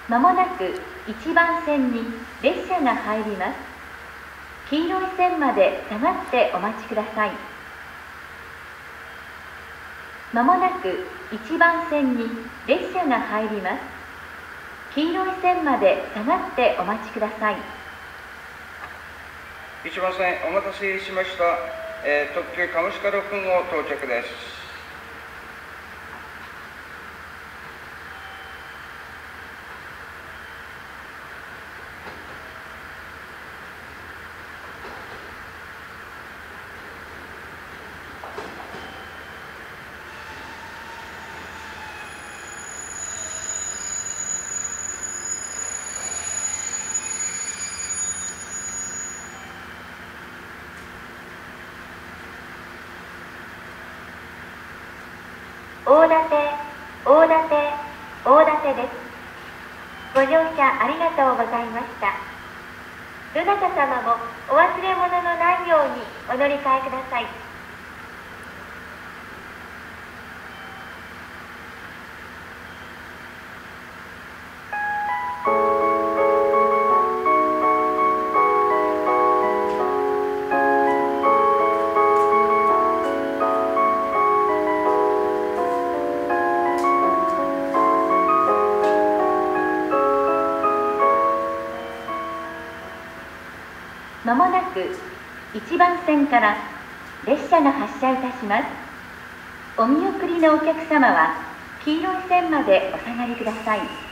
まもなく1番線に列車が入ります。黄色い線まで下がってお待ちください。まもなく1番線に列車が入ります。黄色い線まで下がってお待ちください。 1番線お待たせしました。特急カムシカ6号到着です。 大館です。ご乗車ありがとうございました。どなた様もお忘れ物のないようにお乗り換えください。まもなく1番線から列車が発車いたします。お見送りのお客様は黄色い線までお下がりください。